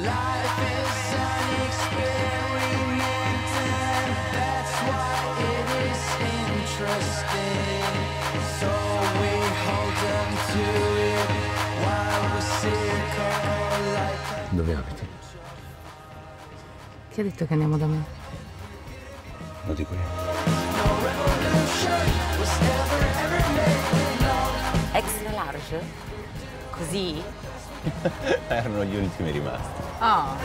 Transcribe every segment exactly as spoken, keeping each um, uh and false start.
Dove abiti? Chi ha detto che andiamo da me? Lo dico io. Extra large? Così? Erano gli ultimi rimasti. Ah.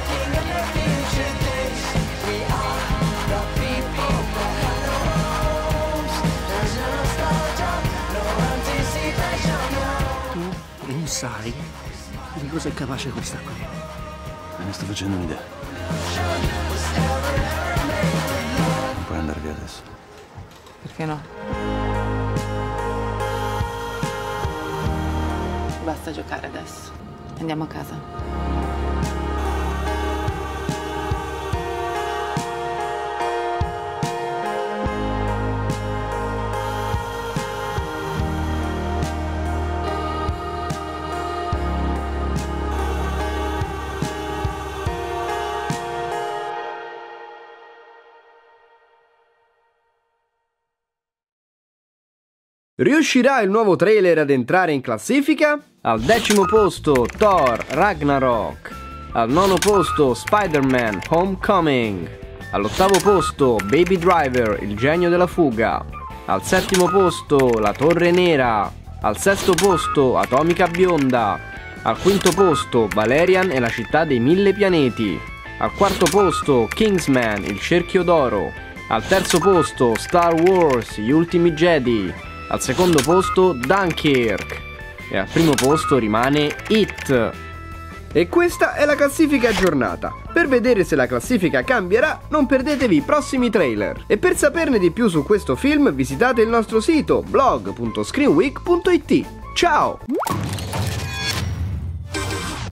Tu non sai di cosa è capace questa qui. Me ne sto facendo un'idea. Non puoi andare via adesso. Perché no? Basta giocare adesso. Andiamo a casa. Riuscirà il nuovo trailer ad entrare in classifica? Al decimo posto Thor Ragnarok. Al nono posto Spider-Man Homecoming. All'ottavo posto Baby Driver, il genio della fuga. Al settimo posto La Torre Nera. Al sesto posto Atomica Bionda. Al quinto posto Valerian e la città dei mille pianeti. Al quarto posto Kingsman, il cerchio d'oro. Al terzo posto Star Wars, gli ultimi Jedi. Al secondo posto Dunkirk e al primo posto rimane It. E questa è la classifica aggiornata. Per vedere se la classifica cambierà non perdetevi i prossimi trailer. E per saperne di più su questo film visitate il nostro sito blog punto screenweek punto it. Ciao!